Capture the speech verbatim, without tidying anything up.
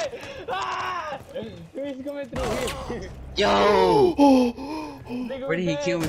Ah! Luis coming through here. Yo! Nigga, Where did he we're kill me?